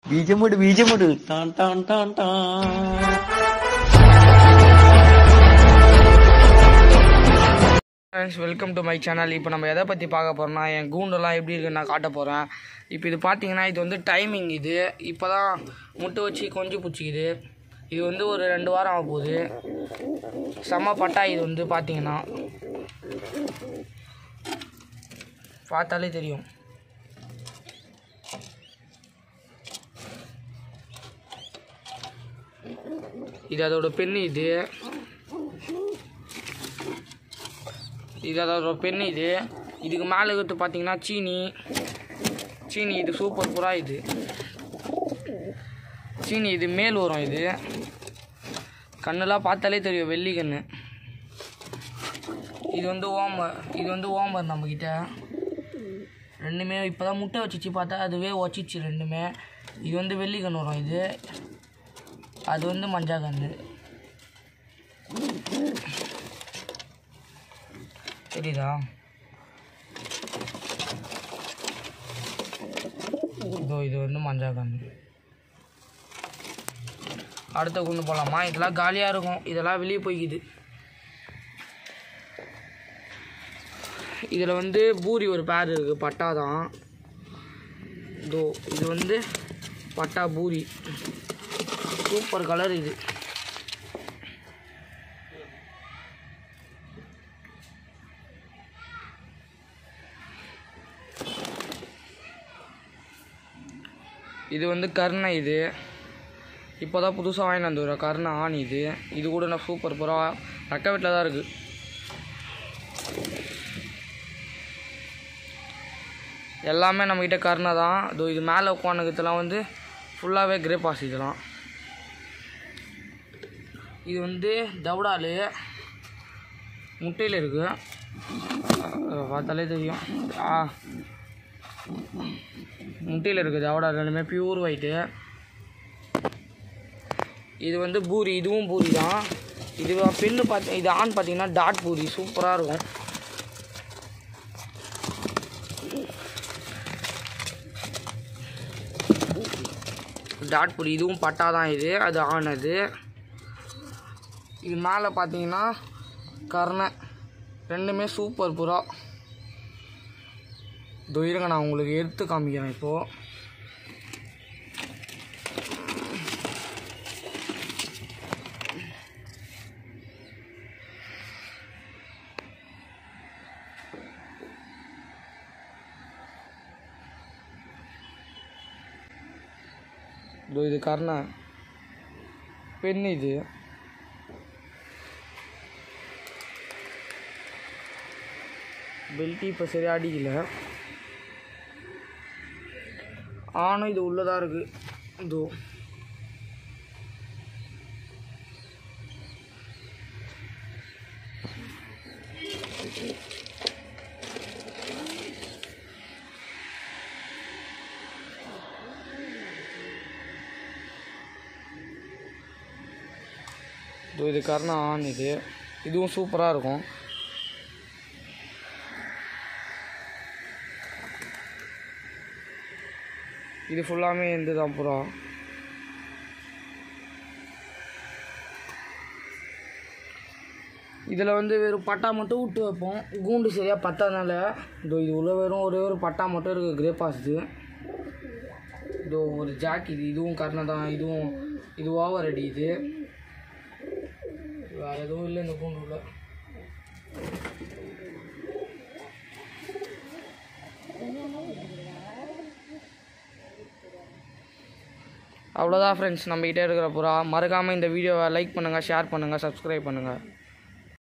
பீஜமுடு டான் டான் டான் டான். Friends, welcome to my channel. இப்போ நம்ம எதை பற்றி பார்க்க போகிறோம்னா, என் கூண்டெல்லாம் எப்படி இருக்குன்னு நான் காட்ட போகிறேன். இப்போ இது பார்த்தீங்கன்னா, இது வந்து டைமிங். இது இப்போ தான் முட்டை வச்சு கொஞ்சம் பிடிச்சிக்குது. இது வந்து ஒரு 2 வாரம் ஆக போகுது. செம்ம பட்டா. இது வந்து பார்த்தீங்கன்னா பார்த்தாலே தெரியும். இது அதோட பெண்ணு. இது அதோட பெண்ணு. இதுக்கு மேலே இருக்கிறது பார்த்தீங்கன்னா சீனி. இது சூப்பர் புறா. இது சீனி. இது மேல் வரும். இது கண்ணெல்லாம் பார்த்தாலே தெரியும், வெள்ளி கண்ணு. இது வந்து ஓமர் நம்மக்கிட்ட ரெண்டுமே இப்போ தான் முட்டை வச்சிச்சு. பார்த்தா அதுவே வச்சிச்சு ரெண்டுமே. இது வந்து வெள்ளி கண்ணு வரும். இது அது வந்து மஞ்சா கண்ணு. தெரியுதா? இது வந்து மஞ்சா கண்ணு. அடுத்த கொண்டு போகலாமா? இதெல்லாம் காலியாக இருக்கும். இதெல்லாம் வெளியே போய்க்குது. இதில் வந்து பூரி ஒரு பேர் இருக்குது. பட்டா தான். இது வந்து பட்டா பூரி. Super colour. இது வந்து கர்ணை. இப்போ தான் புதுசாக வாங்கிட்டு வந்து ஒரு கர்ணை ஆணி. இது கூட நான் சூப்பர் புறா ரெக்க வீட்டில் தான் இருக்குது. எல்லாமே நம்மக்கிட்ட கர்ணை தான். இது மேலே உட்காந்துக்கிறதுலாம் வந்து ஃபுல்லாகவே கிரே பாஸ். இதெல்லாம் இது வந்து தவுடால் முட்டையில் இருக்குது. பார்த்தாலே தெரியும். முட்டையில் இருக்குது தவுடா. ரெண்டுமே பியூர் ஒயிட்டு. இது வந்து பூரி. இதுவும் பூரி தான். இது பெண்ணு இது ஆண் பார்த்தீங்கன்னா டாட் பூரி. சூப்பராக இருக்கும். டாட் பூரி. இதுவும் பட்டா தான். அது ஆனது. இது மேலே பார்த்தீங்கன்னா கர்ணை. ரெண்டுமே சூப்பர் புறா. இருங்க, நான் உங்களுக்கு எடுத்து காமிக்கிறேன். இப்போது இது கர்ணை பெண்ணு. இது பெல்ட்டி இப்போ சரியாக அடிக்கல. ஆனும் இது உள்ளதாக இருக்குது. இது கர்ணை ஆண். இதுவும் சூப்பராக இருக்கும். இது ஃபுல்லாமே தான் புறா. இதில் வந்து வெறும் பட்டா மட்டும் விட்டு வைப்போம். கூண்டு சரியாக பத்தாதனால இது உள்ள வெறும் ஒரே ஒரு பட்டா மட்டும் இருக்குது. கிரே பாஸ். ஒரு ஜாக். இதுவும் கர்ணை தான். இது ஓவர் அடி. வேறு எதுவும் இல்லை இந்த கூண்டு உள்ள. அவ்வளோதான் ஃப்ரெண்ட்ஸ், நம்மகிட்டே இருக்கிற புறா. மறக்காமல் இந்த வீடியோவை லைக் பண்ணுங்கள், ஷேர் பண்ணுங்கள், சப்ஸ்கிரைப் பண்ணுங்கள்.